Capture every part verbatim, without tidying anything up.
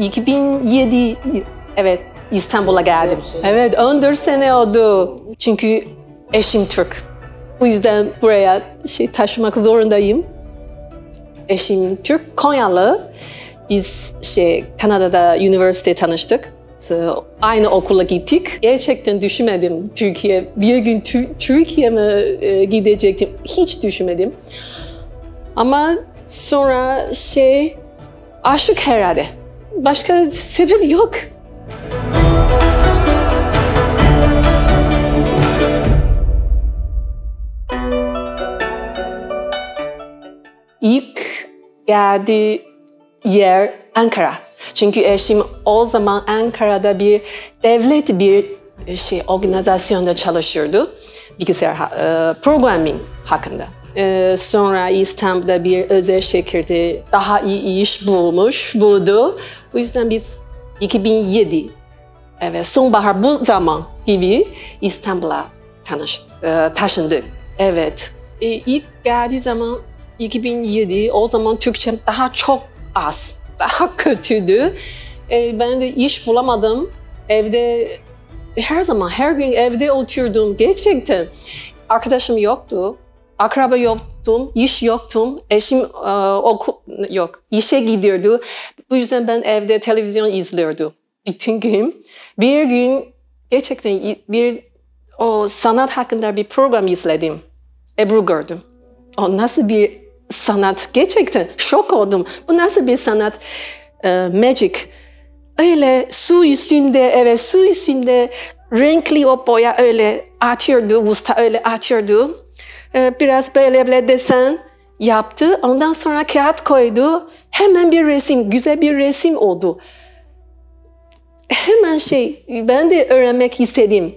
iki bin yedi, evet İstanbul'a geldim. Evet, on dört sene oldu. Çünkü eşim Türk. Bu yüzden buraya şey taşımak zorundayım. Eşim Türk, Konyalı. Biz şey Kanada'da üniversite tanıştık. Aynı okula gittik. Gerçekten düşünmedim Türkiye. Bir gün Türkiye mi e, gidecektim? Hiç düşünmedim. Ama sonra şey aşık herhalde. Başka sebep yok. İlk geldiği yer Ankara. Çünkü eşim o zaman Ankara'da bir devlet bir şey organizasyonda çalışıyordu. Bilgisayar e, programming hakkında. E, sonra İstanbul'da bir özel şirkette daha iyi iş bulmuş, buldu. Bu yüzden biz iki bin yedi, evet sonbahar bu zaman gibi İstanbul'a tanış, e, taşındık. Evet. E, ilk geldiği zaman iki bin yedi, o zaman Türkçem daha çok az, daha kötüydü. E, ben de iş bulamadım. Evde her zaman, her gün evde oturdum. Gerçekten arkadaşım yoktu, akraba yoktum, iş yoktum. Eşim e, okul yok, işe gidiyordu. Bu yüzden ben evde televizyon izliyordum bütün gün. Bir gün gerçekten bir o sanat hakkında bir program izledim. Ebru gördüm. O nasıl bir sanat, gerçekten şok oldum. Bu nasıl bir sanat? E, magic. Öyle su üstünde, evet su üstünde renkli o boya öyle atıyordu, usta öyle atıyordu. E, biraz böyle böyle desen yaptı. Ondan sonra kağıt koydu. Hemen bir resim, güzel bir resim oldu. Hemen şey, ben de öğrenmek istedim.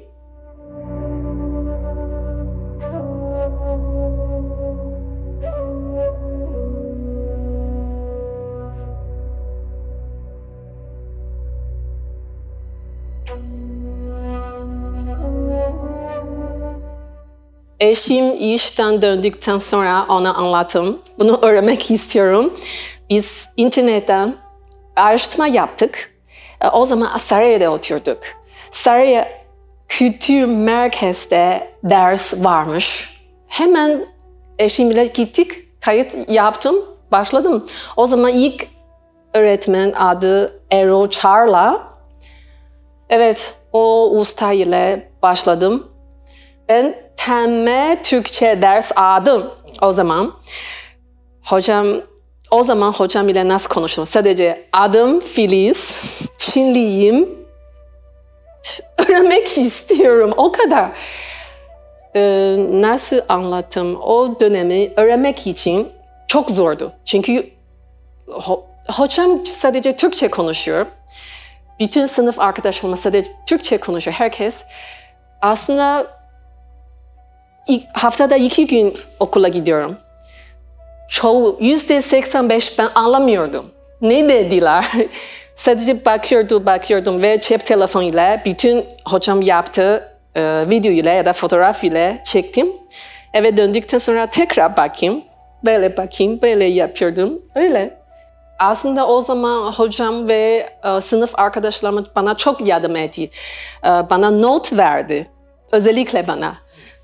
Eşim işten döndükten sonra ona anlattım. Bunu öğrenmek istiyorum. Biz internetten araştırma yaptık. O zaman Sararya'da oturduk. Saraya Kültür Merkez'de ders varmış. Hemen eşimle gittik, kayıt yaptım, başladım. O zaman ilk öğretmen adı Erol Çarla. Evet, o usta ile başladım. Ben temel Türkçe ders aldım o zaman. Hocam, o zaman hocam ile nasıl konuştum? Sadece adım Filiz, Çinliyim. Öğrenmek istiyorum, o kadar. Ee, nasıl anlattım? O dönemi öğrenmek için çok zordu. Çünkü ho hocam sadece Türkçe konuşuyor. Bütün sınıf arkadaşlarım sadece Türkçe konuşuyor, herkes. Aslında haftada iki gün okula gidiyorum. Çoğu, yüzde seksen beş ben anlamıyordum. Ne dediler? Sadece bakıyordum, bakıyordum ve cep telefonuyla bütün hocam yaptığı e, video ile ya da fotoğraf ile çektim. Eve döndükten sonra tekrar bakayım. Böyle bakayım, böyle yapıyordum. Öyle. Aslında o zaman hocam ve e, sınıf arkadaşlarım bana çok yardım etti. E, bana not verdi. Özellikle bana.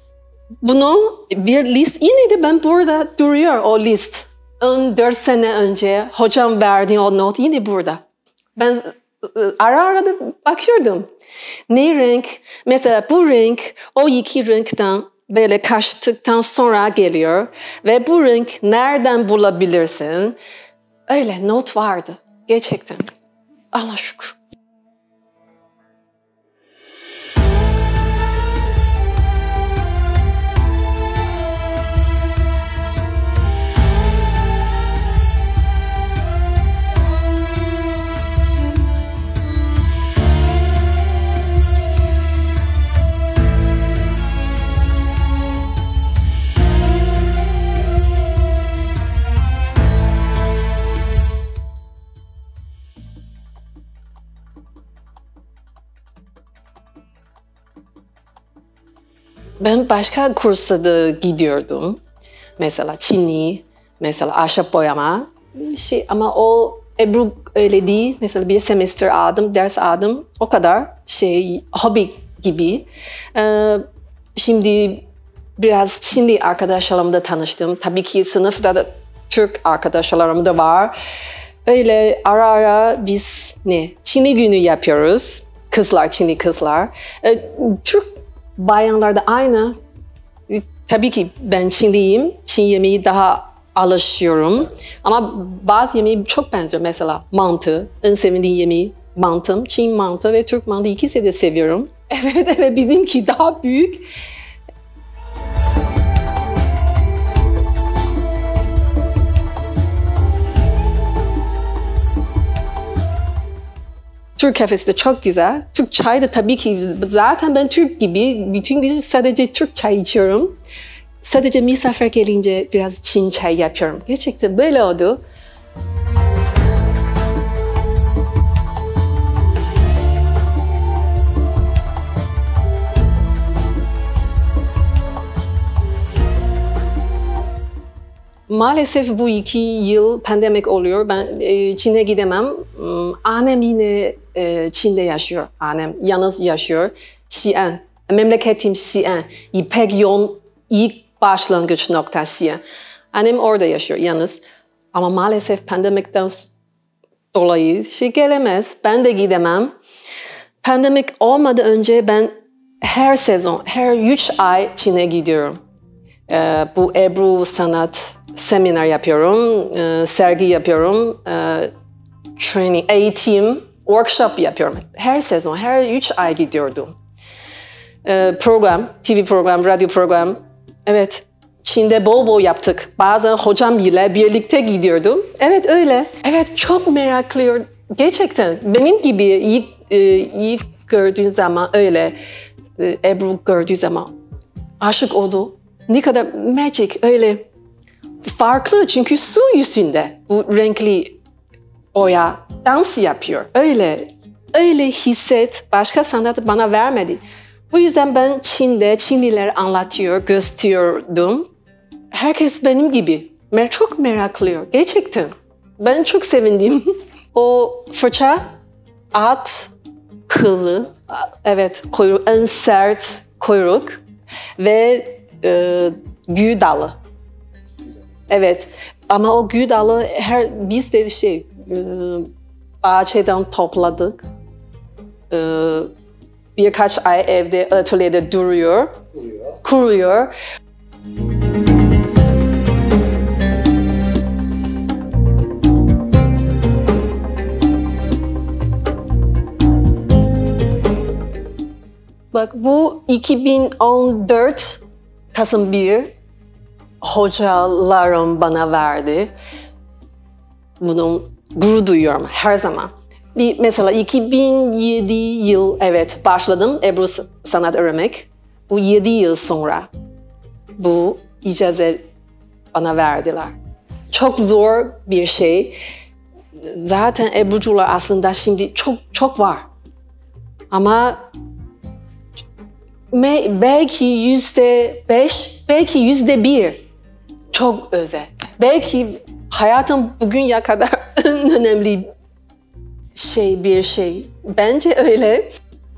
Bunu bir list, yine de ben burada duruyor o list. on dört sene önce hocam verdiği o not yine burada. Ben ara ara da bakıyordum. Ne renk? Mesela bu renk o iki renkten böyle kaçtıktan sonra geliyor. Ve bu renk nereden bulabilirsin? Öyle not vardı gerçekten. Allah şükür. Ben başka kursa da gidiyordum. Mesela Çinli, mesela ahşap boyama. Şey, ama o Ebru öyle değil. Mesela bir semester aldım, ders aldım. O kadar şey, hobi gibi. Ee, şimdi biraz Çinli arkadaşlarımla tanıştım. Tabii ki sınıfta da Türk arkadaşlarım da var. Öyle ara ara biz ne? Çinli günü yapıyoruz. Kızlar, Çinli kızlar. Ee, Türk bayanlar da aynı. Ee, tabii ki ben Çinliyim. Çin yemeği daha alışıyorum. Ama bazı yemeği çok benziyor. Mesela mantı. En sevdiğim yemeği mantım. Çin mantı ve Türk mantı ikisi de seviyorum. Evet, evet, bizimki daha büyük. Türk kafesi de çok güzel. Türk çayı da tabii ki zaten ben Türk gibi bütün gün sadece Türk çay içiyorum. Sadece misafir gelince biraz Çin çay yapıyorum. Gerçekten böyle oldu. Maalesef bu iki yıl pandemik oluyor. Ben e, Çin'e gidemem. Annem yine e, Çin'de yaşıyor. Annem yalnız yaşıyor. Xi'an. Memleketim Xi'an. İpek yol ilk başlangıç nokta Xi'an. Annem orada yaşıyor yalnız. Ama maalesef pandemikten dolayı şey gelemez. Ben de gidemem. Pandemik olmadan önce ben her sezon, her üç ay Çin'e gidiyorum. Ee, bu Ebru sanat seminer yapıyorum, e, sergi yapıyorum, e, training, eğitim, workshop yapıyorum. Her sezon, her üç ay gidiyordum. E, program, T V program, radyo program. Evet, Çin'de bol bol yaptık. Bazen hocam ile birlikte gidiyordum. Evet öyle. Evet çok meraklıyım. Gerçekten benim gibi ilk, e, ilk gördüğün zaman öyle, e, Ebru gördüğü zaman aşık oldu. Ne kadar magic öyle farklı çünkü su yüzünde bu renkli boya dans yapıyor. Öyle öyle hisset başka sanat bana vermedi. Bu yüzden ben Çin'de Çinliler anlatıyor, gösteriyordum. Herkes benim gibi. Çok meraklıyor gerçekten. Ben çok sevindim. O fırça at kıllı, evet kuyruk en sert kuyruk ve e, gül dalı. Evet ama o gül dalı her biz de şey e, bahçeden topladık. E, birkaç ay evde atölyede duruyor. Kuruyor. Kuruyor. Bak bu iki bin on dört Kasım bir hocalarım bana verdi. Bunu gurur duyuyorum her zaman. Bir, mesela iki bin yedi yıl evet başladım Ebru sanat öğrenmek. Bu yedi yıl sonra bu icazet bana verdiler. Çok zor bir şey. Zaten Ebrucular aslında şimdi çok çok var. Ama belki yüzde beş, belki yüzde bir çok özel. Belki hayatım bugüne kadar en önemli şey bir şey. Bence öyle.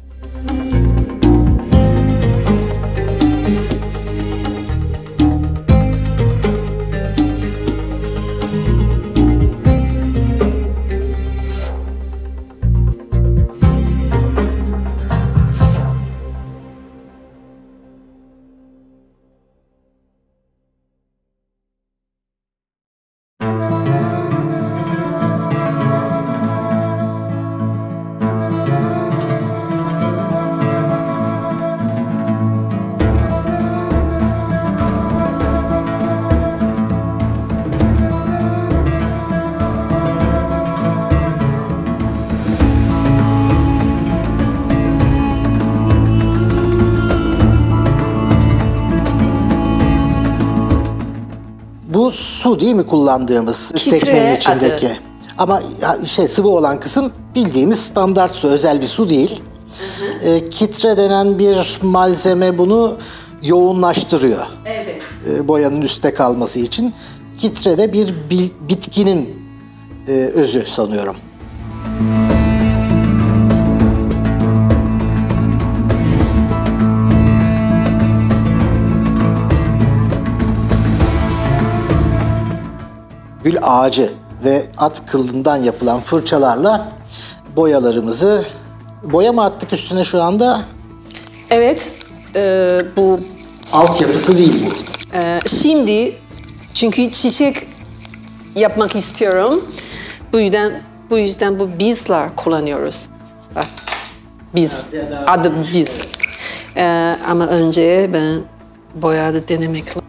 Bu su değil mi kullandığımız Kitre teknenin içindeki? adı. Ama şey sıvı olan kısım bildiğimiz standart su, özel bir su değil. Hı hı. E, kitre denen bir malzeme bunu yoğunlaştırıyor. Evet. E, boyanın üstte kalması için. Kitre de bir bil, bitkinin e, özü sanıyorum. Gül ağacı ve at kılından yapılan fırçalarla boyalarımızı, boya mı attık üstüne şu anda? Evet, e, bu Altyapısı değil bu. e, şimdi çünkü çiçek yapmak istiyorum. Bu yüzden bu yüzden bu bizler kullanıyoruz. Bak, biz, adı biz. E, ama önce ben boyadı denemek lazım.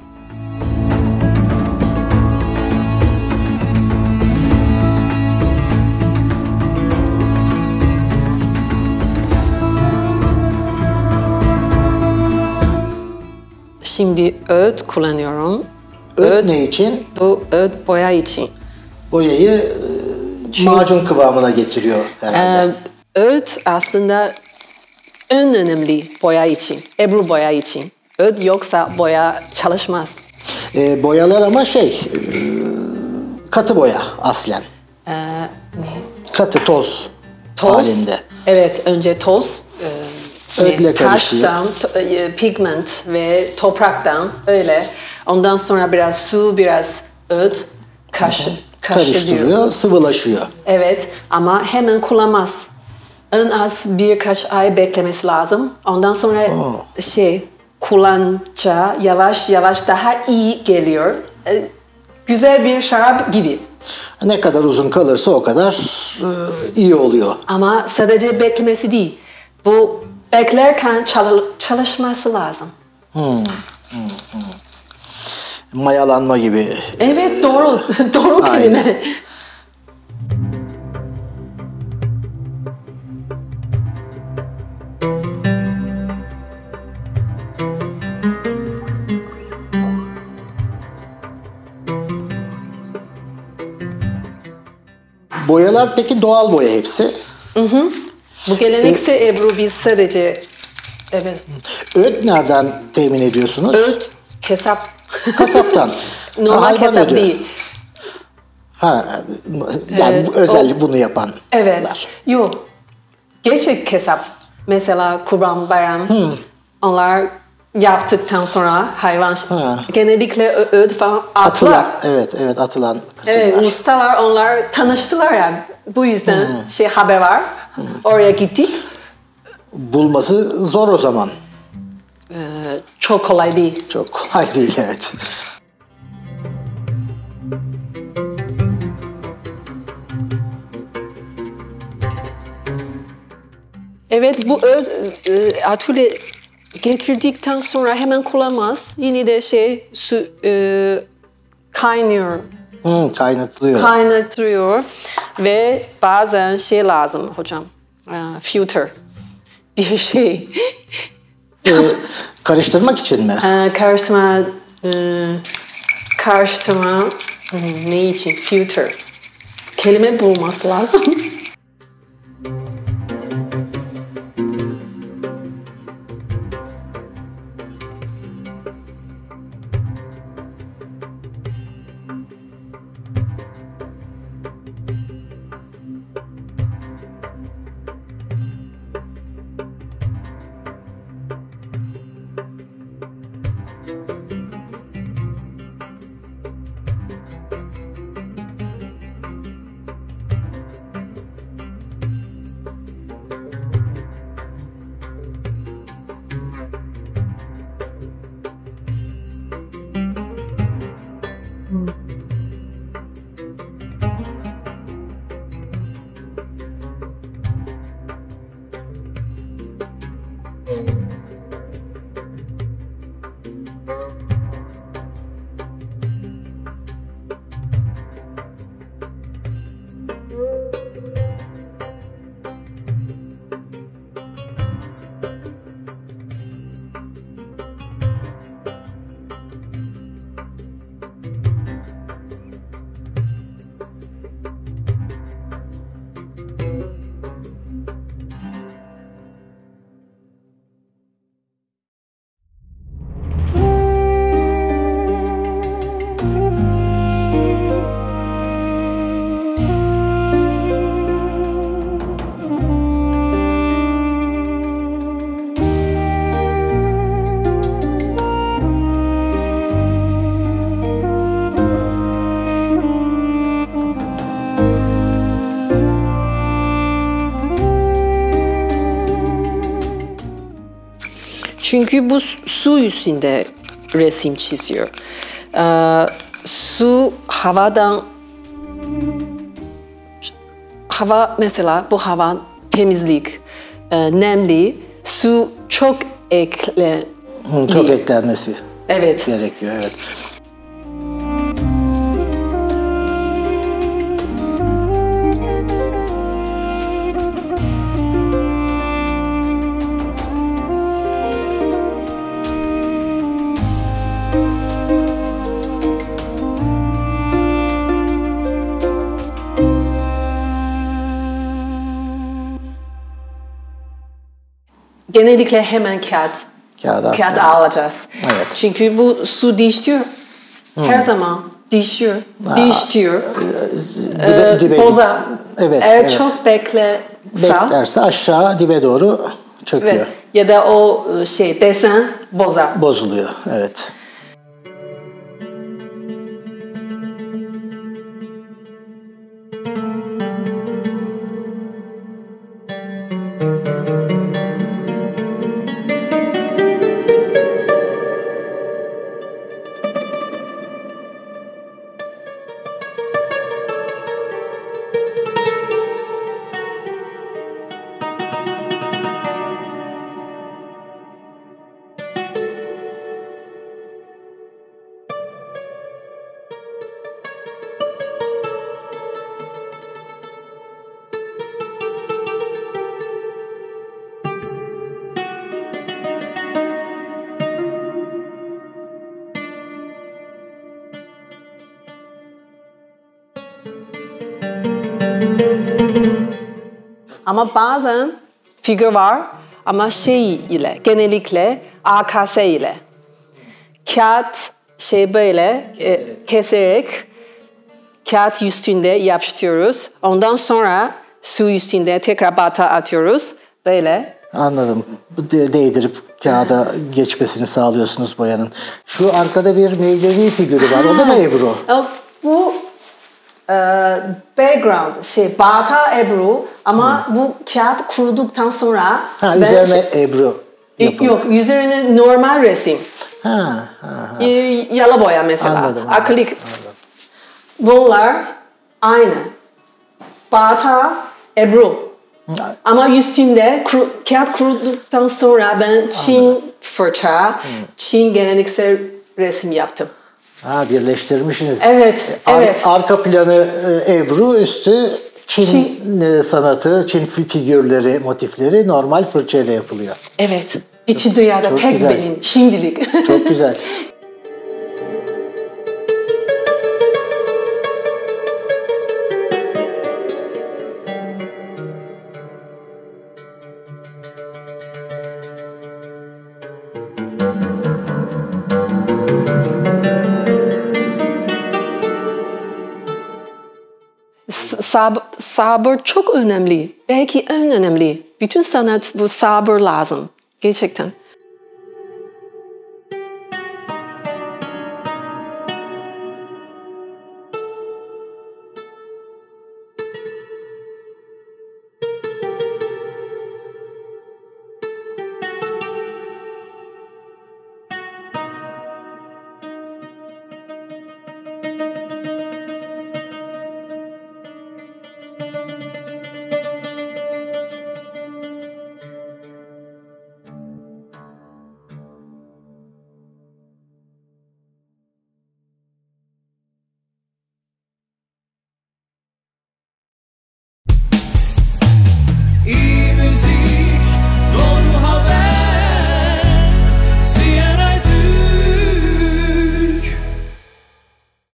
Şimdi öğüt kullanıyorum. Öt ne için? Bu öğüt boya için. Boyayı e, macun kıvamına getiriyor herhalde. Ee, öğüt aslında en önemli boya için, ebru boya için. Öğüt yoksa boya çalışmaz. E, boyalar ama şey, e, katı boya aslen. Ee, ne? Katı toz, Toz. halinde. Evet, önce toz. E, Öğütle ne, karışıyor. taştan, to- e, pigment ve topraktan öyle. Ondan sonra biraz su, biraz öğüt karşı, karıştırıyor. Karıştırıyor, sıvılaşıyor. Evet ama hemen kullanmaz. En az birkaç ay beklemesi lazım. Ondan sonra şey kullanınca yavaş yavaş daha iyi geliyor. Ee, güzel bir şarap gibi. Ne kadar uzun kalırsa o kadar e, iyi oluyor. Ama sadece beklemesi değil. Bu beklerken çalı- çalışması lazım. Mayalanma gibi. Evet doğru. doğru Aynen. kelime. Boyalar peki doğal boya hepsi. Bu gelenekse Ebru biz sadece evet. Öğüt nereden temin ediyorsunuz? Öğüt, kesap. Kasaptan. Normal Hayvan kesap ödü. değil. Ha, yani bu özel bunu yapanlar. Evet. Yok. Gerçek kesap. Mesela Kurban Bayram. Onlar yaptıktan sonra hayvan Ha. genellikle ö- öğüt falan atlar. Atılan, evet evet atılan kısımlar. Evet, ustalar onlar tanıştılar ya. Bu yüzden şey haber var. Oraya gittik. Bulması zor o zaman. Ee, çok kolay değil. Çok kolay değil evet. Evet bu öz e, atölye getirdikten sonra hemen kullanmaz. Yine de şey su e, kaynıyor. Hı, kaynatılıyor. Kaynatıyor ve bazen şey lazım hocam. e, filter. Bir şey. Ee, karıştırmak için mi? E, karıştırma e, karıştırma hmm, ne için? Filter. Kelime bulması lazım. Çünkü bu su üstünde resim çiziyor. Ee, su havadan hava mesela bu hava temizlik, e, nemli, su çok ekle. Hı, çok eklenmesi Evet. gerekiyor. Evet. Genellikle hemen kağıt, Kağıda kağıt atlayalım. alacağız. Evet. Çünkü bu su değişiyor. Her zaman değişiyor, değişiyor. Dibe, Ee, dibe, bozar. Evet, Eğer evet. çok beklerse Beklerse aşağı dibe doğru çöküyor. evet, ya da o şey desen bozar. Bozuluyor. Evet. Ama bazen figür var ama şey ile genellikle A K S ile. Kağıt şey böyle e, keserek kağıt üstünde yapıştırıyoruz. Ondan sonra su üstünde tekrar bata atıyoruz. Böyle. Anladım. Bu de- değdirip kağıda geçmesini sağlıyorsunuz boyanın. Şu arkada bir Mevlevi figürü var. O da mı Ebru? O, bu e, background şey bata Ebru ama bu kağıt kuruduktan sonra Ha, ben üzerine şey- Ebru yapılıyor. yok üzerine normal resim. Ha, ha, ha. E, Yala boya mesela. Anladım, anladım, Akrilik. anladım. Bunlar aynı. Bata, Ebru. Ama üstünde kuru, kağıt kuruduktan sonra ben Çin fırça, Çin geleneksel resim yaptım. Ha, birleştirmişsiniz. Evet, Ar- evet. Arka planı e, Ebru, üstü Çin, Çin. e, sanatı, Çin fi- figürleri, motifleri normal fırçayla yapılıyor. Evet. Bütün dünyada çok tek güzel. benim şimdilik. Çok güzel. S- sab- sabır çok önemli. Belki en önemli. Bütün sanat bu sabır lazım. Gerçekten.